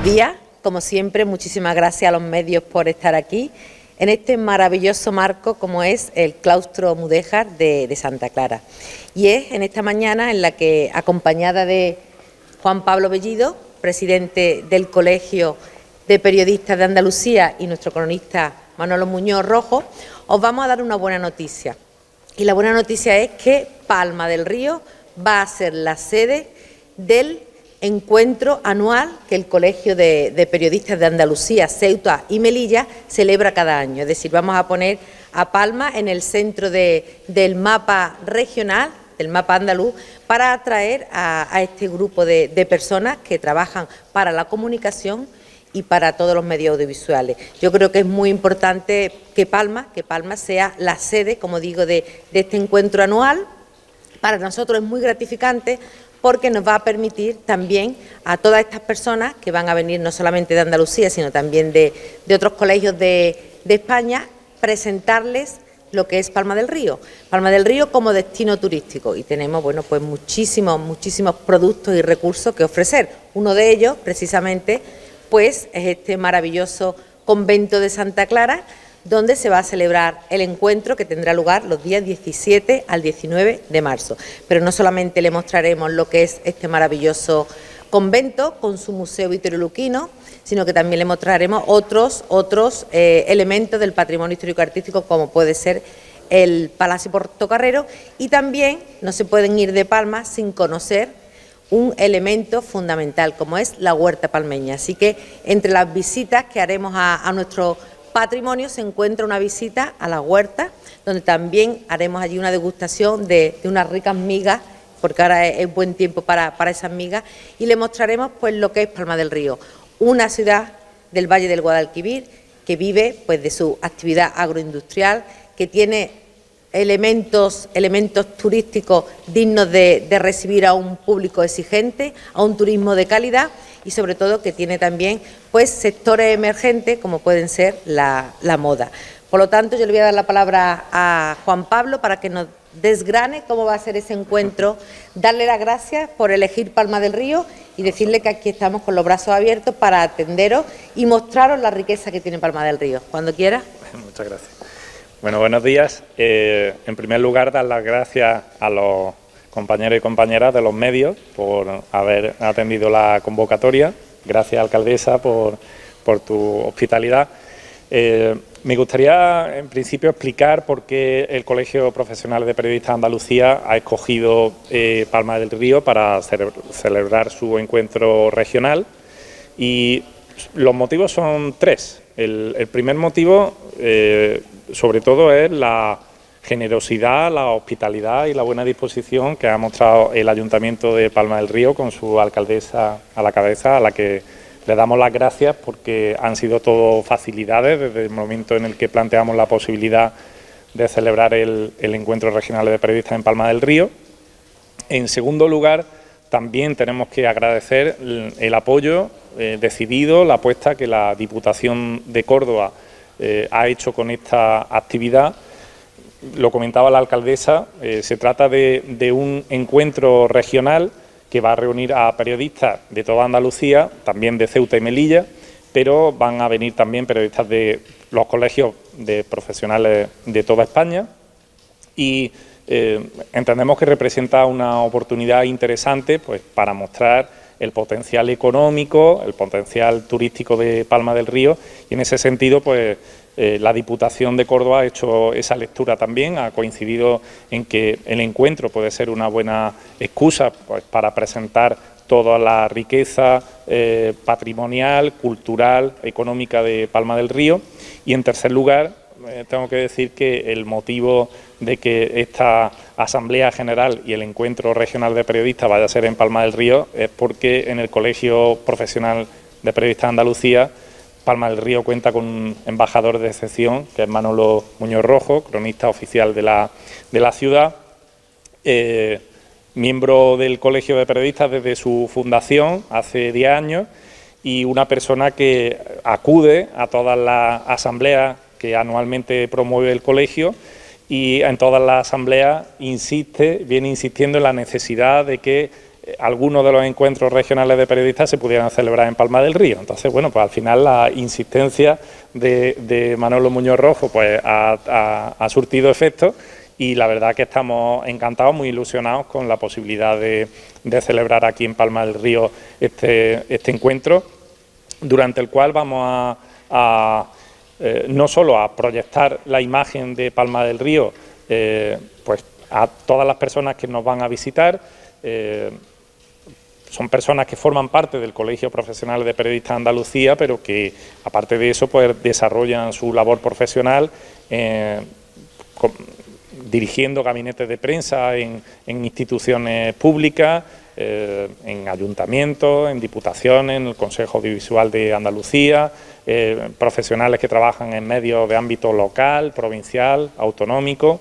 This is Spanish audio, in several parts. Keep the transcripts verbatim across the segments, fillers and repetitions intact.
días. Como siempre, muchísimas gracias a los medios por estar aquí en este maravilloso marco como es el claustro mudéjar de, de Santa Clara. Y es en esta mañana en la que, acompañada de Juan Pablo Bellido, presidente del Colegio de Periodistas de Andalucía, y nuestro cronista Manolo Muñoz Rojo, os vamos a dar una buena noticia. Y la buena noticia es que Palma del Río va a ser la sede del encuentro anual que el Colegio de, de Periodistas de Andalucía, Ceuta y Melilla celebra cada año. Es decir, vamos a poner a Palma en el centro de, del mapa regional, del mapa andaluz, para atraer a, a este grupo de, de personas que trabajan para la comunicación y para todos los medios audiovisuales. Yo creo que es muy importante que Palma, que Palma sea la sede, como digo, de, de este encuentro anual. Para nosotros es muy gratificante porque nos va a permitir también a todas estas personas que van a venir no solamente de Andalucía, sino también de, de otros colegios de, de España, presentarles lo que es Palma del Río. Palma del Río como destino turístico, y tenemos, bueno, pues muchísimos, muchísimos productos y recursos que ofrecer. Uno de ellos, precisamente, pues es este maravilloso convento de Santa Clara, donde se va a celebrar el encuentro que tendrá lugar los días diecisiete al diecinueve de marzo. Pero no solamente le mostraremos lo que es este maravilloso convento con su museo vitorioluquino, sino que también le mostraremos otros, otros eh, elementos del patrimonio histórico-artístico, como puede ser el Palacio Portocarrero, y también no se pueden ir de Palma sin conocer un elemento fundamental, como es la huerta palmeña. Así que entre las visitas que haremos a, a nuestro patrimonio se encuentra una visita a la huerta, donde también haremos allí una degustación de, de unas ricas migas, porque ahora es, es buen tiempo para, para esas migas, y le mostraremos pues lo que es Palma del Río, una ciudad del Valle del Guadalquivir que vive pues de su actividad agroindustrial, que tiene elementos, elementos turísticos dignos de, de recibir a un público exigente, a un turismo de calidad, y sobre todo que tiene también pues sectores emergentes como pueden ser la, la moda. Por lo tanto, yo le voy a dar la palabra a Juan Pablo para que nos desgrane cómo va a ser ese encuentro, darle las gracias por elegir Palma del Río y decirle que aquí estamos con los brazos abiertos para atenderos y mostraros la riqueza que tiene Palma del Río. Cuando quiera. Muchas gracias. Bueno, buenos días. Eh, en primer lugar, dar las gracias a los compañeros y compañeras de los medios por haber atendido la convocatoria. Gracias, alcaldesa, por, por tu hospitalidad. Eh, me gustaría, en principio, explicar por qué el Colegio Profesional de Periodistas de Andalucía ha escogido eh, Palma del Río para cele celebrar su encuentro regional. Y los motivos son tres. El, el primer motivo, eh, sobre todo, es la generosidad, la hospitalidad y la buena disposición que ha mostrado el Ayuntamiento de Palma del Río con su alcaldesa a la cabeza, a la que le damos las gracias porque han sido todo facilidades desde el momento en el que planteamos la posibilidad de celebrar el, el encuentro regional de periodistas en Palma del Río. En segundo lugar, también tenemos que agradecer el, el apoyo eh, decidido, la apuesta que la Diputación de Córdoba eh, ha hecho con esta actividad. Lo comentaba la alcaldesa, eh, se trata de, de un encuentro regional que va a reunir a periodistas de toda Andalucía, también de Ceuta y Melilla, pero van a venir también periodistas de los colegios de profesionales de toda España y eh, entendemos que representa una oportunidad interesante pues, para mostrar el potencial económico, el potencial turístico de Palma del Río y en ese sentido pues Eh, la Diputación de Córdoba ha hecho esa lectura también, ha coincidido en que el encuentro puede ser una buena excusa pues, para presentar toda la riqueza eh, patrimonial, cultural, económica de Palma del Río. Y en tercer lugar, eh, tengo que decir que el motivo de que esta Asamblea General y el Encuentro Regional de Periodistas vaya a ser en Palma del Río es porque en el Colegio Profesional de Periodistas de Andalucía Palma del Río cuenta con un embajador de excepción, que es Manolo Muñoz Rojo, cronista oficial de la, de la ciudad, eh, miembro del Colegio de Periodistas desde su fundación hace diez años y una persona que acude a todas las asambleas que anualmente promueve el colegio y en todas las asambleas insiste, viene insistiendo en la necesidad de que algunos de los encuentros regionales de periodistas se pudieran celebrar en Palma del Río. Entonces, bueno, pues al final la insistencia de, de Manolo Muñoz Rojo pues ha, ha, ha surtido efecto, y la verdad que estamos encantados, muy ilusionados con la posibilidad de, de celebrar aquí en Palma del Río este, este encuentro, durante el cual vamos a, a eh, no solo a proyectar la imagen de Palma del Río eh, pues a todas las personas que nos van a visitar. Eh, son personas que forman parte del Colegio Profesional de Periodistas de Andalucía, pero que aparte de eso pues desarrollan su labor profesional eh, con, dirigiendo gabinetes de prensa en, en instituciones públicas, eh, en ayuntamientos, en diputaciones, en el Consejo Audiovisual de Andalucía, eh, profesionales que trabajan en medios de ámbito local, provincial, autonómico.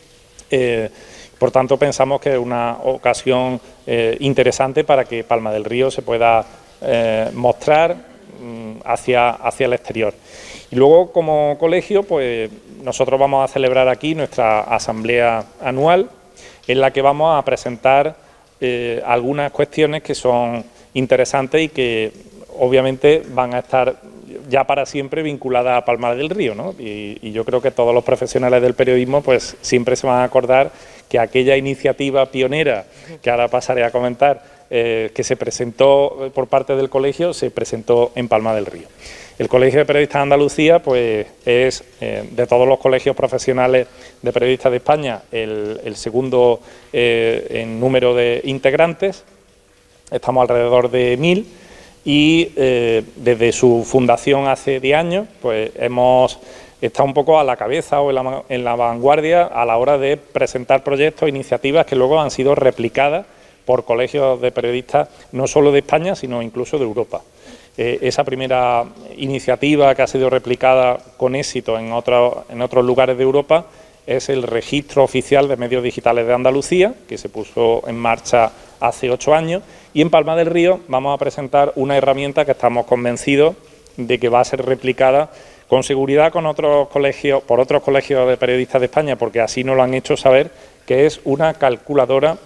Eh, por tanto, pensamos que es una ocasión eh, interesante para que Palma del Río se pueda eh, mostrar mm, hacia, hacia el exterior. Y luego, como colegio, pues nosotros vamos a celebrar aquí nuestra asamblea anual, en la que vamos a presentar eh, algunas cuestiones que son interesantes y que obviamente van a estar ya para siempre vinculadas a Palma del Río, ¿no? Y, y yo creo que todos los profesionales del periodismo pues siempre se van a acordar que aquella iniciativa pionera, que ahora pasaré a comentar, eh, que se presentó por parte del colegio, se presentó en Palma del Río. El Colegio de Periodistas de Andalucía pues es, eh, de todos los colegios profesionales de periodistas de España, el, el segundo eh, en número de integrantes. Estamos alrededor de mil. Y eh, desde su fundación hace diez años, pues hemos estado un poco a la cabeza o en la, en la vanguardia a la hora de presentar proyectos e iniciativas que luego han sido replicadas por colegios de periodistas no solo de España, sino incluso de Europa. Eh, esa primera iniciativa que ha sido replicada con éxito en, otro, en otros lugares de Europa es el Registro Oficial de Medios Digitales de Andalucía, que se puso en marcha hace ocho años, y en Palma del Río vamos a presentar una herramienta que estamos convencidos de que va a ser replicada con seguridad con otros colegios, por otros colegios de periodistas de España, porque así nos lo han hecho saber, que es una calculadora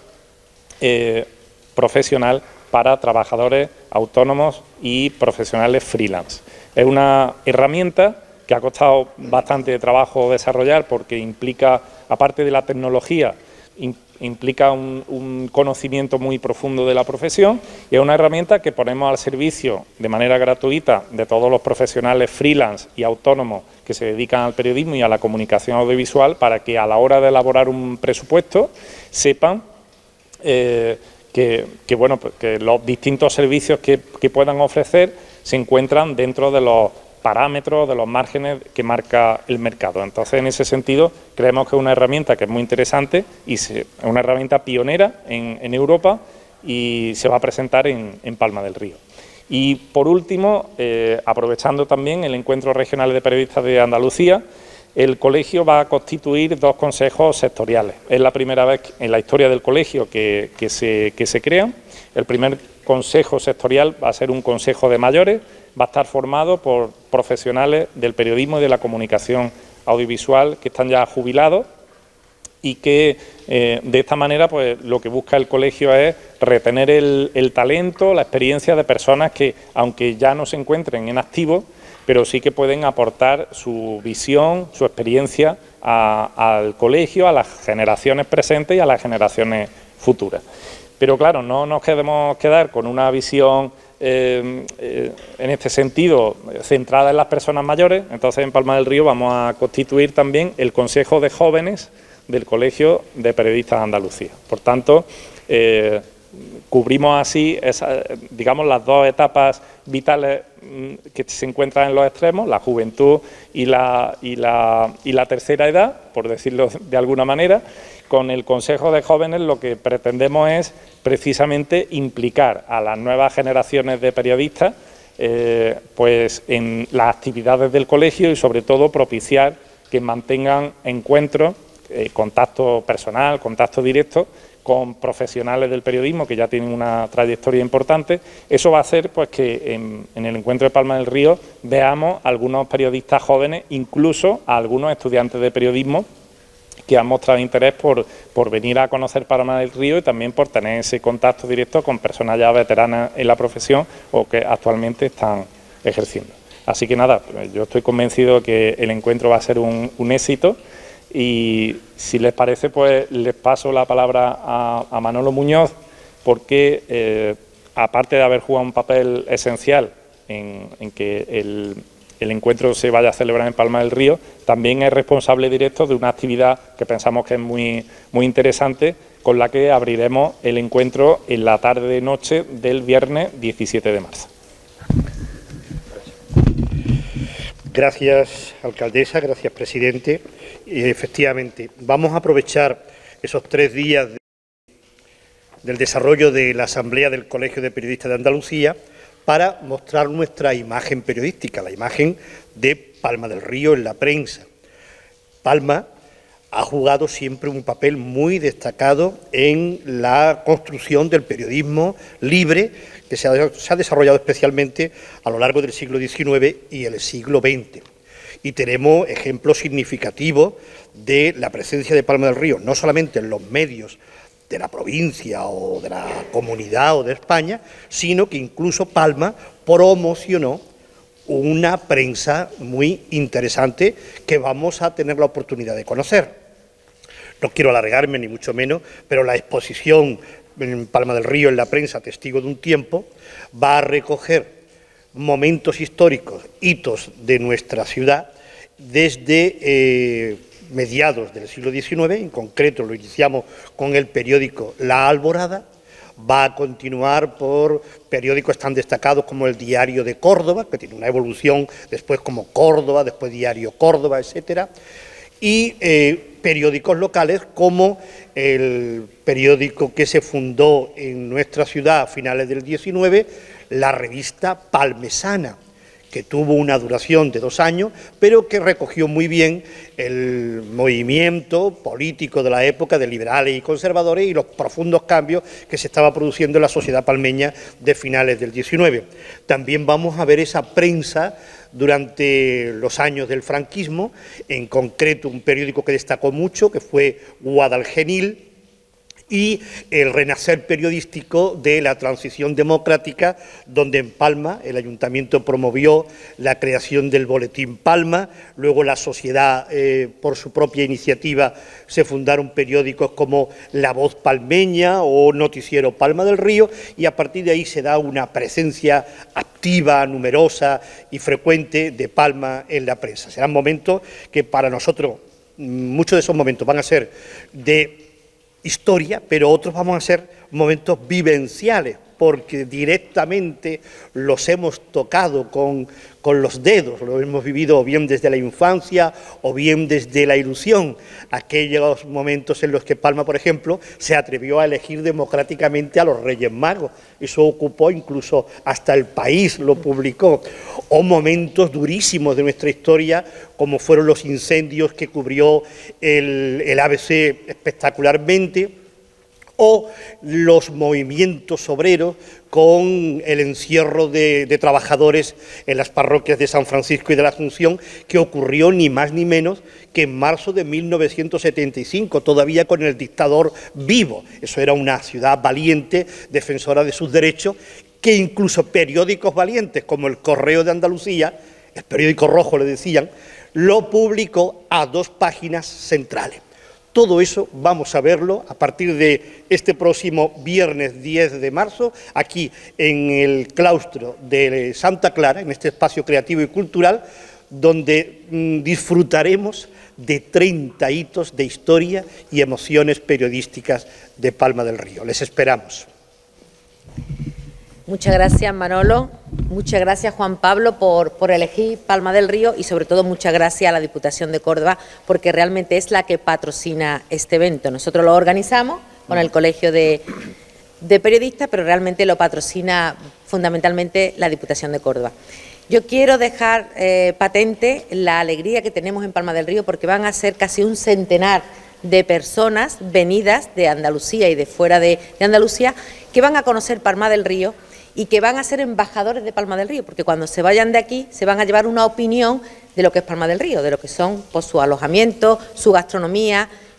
eh, profesional para trabajadores autónomos y profesionales freelance. Es una herramienta que ha costado bastante trabajo desarrollar porque implica, aparte de la tecnología, implica un, un conocimiento muy profundo de la profesión, y es una herramienta que ponemos al servicio de manera gratuita de todos los profesionales freelance y autónomos que se dedican al periodismo y a la comunicación audiovisual, para que a la hora de elaborar un presupuesto sepan eh, que, que, bueno, pues que los distintos servicios que, que puedan ofrecer se encuentran dentro de los parámetros, de los márgenes que marca el mercado. Entonces, en ese sentido, creemos que es una herramienta que es muy interesante y es una herramienta pionera en, en Europa, y se va a presentar en, en Palma del Río. Y, por último, eh, aprovechando también el Encuentro Regional de Periodistas de Andalucía, el colegio va a constituir dos consejos sectoriales. Es la primera vez en la historia del colegio que, que, se, que se crean. El primer consejo sectorial va a ser un consejo de mayores, va a estar formado por profesionales del periodismo y de la comunicación audiovisual que están ya jubilados, y que eh, de esta manera pues lo que busca el colegio es retener el, el talento, la experiencia de personas que, aunque ya no se encuentren en activo, pero sí que pueden aportar su visión, su experiencia a, al colegio, a las generaciones presentes y a las generaciones futuras. Pero claro, no nos queremos quedar con una visión eh, eh, en este sentido centrada en las personas mayores. Entonces, en Palma del Río vamos a constituir también el Consejo de Jóvenes del Colegio de Periodistas de Andalucía. Por tanto, eh, cubrimos así, esa, digamos, las dos etapas vitales que se encuentran en los extremos, la juventud y la, y la, y la tercera edad, por decirlo de alguna manera. Con el Consejo de Jóvenes lo que pretendemos es precisamente implicar a las nuevas generaciones de periodistas eh, pues en las actividades del colegio, y sobre todo propiciar que mantengan encuentros, eh, contacto personal, contacto directo con profesionales del periodismo que ya tienen una trayectoria importante. Eso va a hacer pues que en, en el encuentro de Palma del Río veamos a algunos periodistas jóvenes, incluso a algunos estudiantes de periodismo que han mostrado interés por, por venir a conocer Palma del Río y también por tener ese contacto directo con personas ya veteranas en la profesión o que actualmente están ejerciendo. Así que nada, yo estoy convencido de que el encuentro va a ser un, un éxito y si les parece, pues les paso la palabra a, a Manolo Muñoz, porque eh, aparte de haber jugado un papel esencial en, en que el, el encuentro se vaya a celebrar en Palma del Río, también es responsable directo de una actividad que pensamos que es muy, muy interesante, con la que abriremos el encuentro en la tarde-noche del viernes diecisiete de marzo. Gracias, alcaldesa, gracias, presidente. Y efectivamente, vamos a aprovechar esos tres días de, del desarrollo de la Asamblea del Colegio de Periodistas de Andalucía para mostrar nuestra imagen periodística, la imagen de Palma del Río en la prensa. Palma ha jugado siempre un papel muy destacado en la construcción del periodismo libre que se ha, se ha desarrollado especialmente a lo largo del siglo diecinueve y el siglo veinte. Y tenemos ejemplos significativos de la presencia de Palma del Río, no solamente en los medios de la provincia o de la comunidad o de España, sino que incluso Palma promocionó una prensa muy interesante que vamos a tener la oportunidad de conocer. No quiero alargarme ni mucho menos, pero la exposición en Palma del Río en la prensa, testigo de un tiempo, va a recoger momentos históricos, hitos de nuestra ciudad desde eh, mediados del siglo diecinueve, en concreto lo iniciamos con el periódico La Alborada, va a continuar por periódicos tan destacados como el Diario de Córdoba, que tiene una evolución, después como Córdoba, después Diario Córdoba, etcétera, y eh, periódicos locales como el periódico que se fundó en nuestra ciudad a finales del diecinueve, la revista Palmesana, que tuvo una duración de dos años, pero que recogió muy bien el movimiento político de la época de liberales y conservadores y los profundos cambios que se estaba produciendo en la sociedad palmeña de finales del diecinueve. También vamos a ver esa prensa durante los años del franquismo, en concreto un periódico que destacó mucho, que fue Guadalgenil, y el renacer periodístico de la transición democrática, donde en Palma el ayuntamiento promovió la creación del Boletín Palma, luego la sociedad, eh, por su propia iniciativa, se fundaron periódicos como La Voz Palmeña o Noticiero Palma del Río, y a partir de ahí se da una presencia activa, numerosa y frecuente de Palma en la prensa. Serán momentos que para nosotros, muchos de esos momentos van a ser de historia, pero otros vamos a ser momentos vivenciales, porque directamente los hemos tocado con, con los dedos, lo hemos vivido o bien desde la infancia o bien desde la ilusión, aquellos momentos en los que Palma, por ejemplo, se atrevió a elegir democráticamente a los Reyes Magos, eso ocupó incluso hasta El País, lo publicó, o momentos durísimos de nuestra historia, como fueron los incendios que cubrió el, el A B C espectacularmente, o los movimientos obreros con el encierro de, de trabajadores en las parroquias de San Francisco y de la Asunción, que ocurrió ni más ni menos que en marzo de mil novecientos setenta y cinco, todavía con el dictador vivo. Eso era una ciudad valiente, defensora de sus derechos, que incluso periódicos valientes como el Correo de Andalucía, el periódico rojo le decían, lo publicó a dos páginas centrales. Todo eso vamos a verlo a partir de este próximo viernes diez de marzo, aquí en el claustro de Santa Clara, en este espacio creativo y cultural, donde mmm, disfrutaremos de treinta hitos de historia y emociones periodísticas de Palma del Río. Les esperamos. Muchas gracias, Manolo. Muchas gracias, Juan Pablo, por, por elegir Palma del Río y, sobre todo, muchas gracias a la Diputación de Córdoba, porque realmente es la que patrocina este evento. Nosotros lo organizamos con el Colegio de, de Periodistas, pero realmente lo patrocina fundamentalmente la Diputación de Córdoba. Yo quiero dejar eh, patente la alegría que tenemos en Palma del Río, porque van a ser casi un centenar de personas venidas de Andalucía y de fuera de, de Andalucía, que van a conocer Palma del Río y que van a ser embajadores de Palma del Río, porque cuando se vayan de aquí se van a llevar una opinión de lo que es Palma del Río, de lo que son pues, su alojamiento, su gastronomía,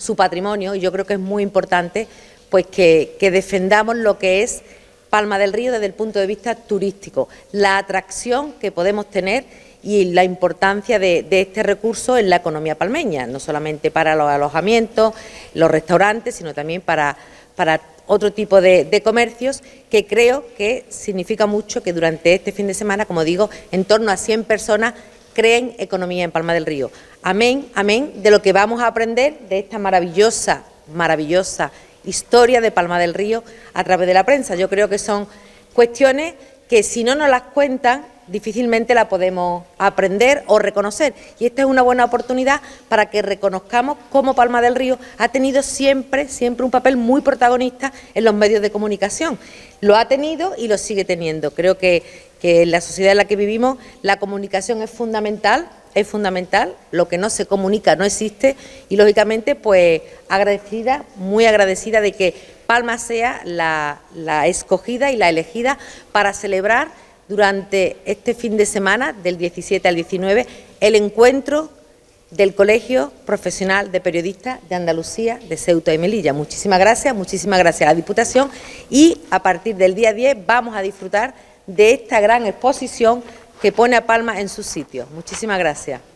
su patrimonio, y yo creo que es muy importante pues que, que defendamos lo que es Palma del Río desde el punto de vista turístico, la atracción que podemos tener y la importancia de, de este recurso en la economía palmeña, no solamente para los alojamientos, los restaurantes, sino también para, para otro tipo de, de comercios, que creo que significa mucho que durante este fin de semana, como digo, en torno a cien personas creen economía en Palma del Río. Amén, amén, de lo que vamos a aprender de esta maravillosa, maravillosa historia de Palma del Río a través de la prensa. Yo creo que son cuestiones que si no nos las cuentan, difícilmente la podemos aprender o reconocer. Y esta es una buena oportunidad para que reconozcamos cómo Palma del Río ha tenido siempre, siempre un papel muy protagonista en los medios de comunicación. Lo ha tenido y lo sigue teniendo. Creo que, que en la sociedad en la que vivimos la comunicación es fundamental, es fundamental. Lo que no se comunica no existe y, lógicamente, pues agradecida, muy agradecida de que Palma sea la, la escogida y la elegida para celebrar durante este fin de semana, del diecisiete al diecinueve, el encuentro del Colegio Profesional de Periodistas de Andalucía, de Ceuta y Melilla. Muchísimas gracias, muchísimas gracias a la Diputación, y a partir del día diez vamos a disfrutar de esta gran exposición que pone a Palma en su sitio. Muchísimas gracias.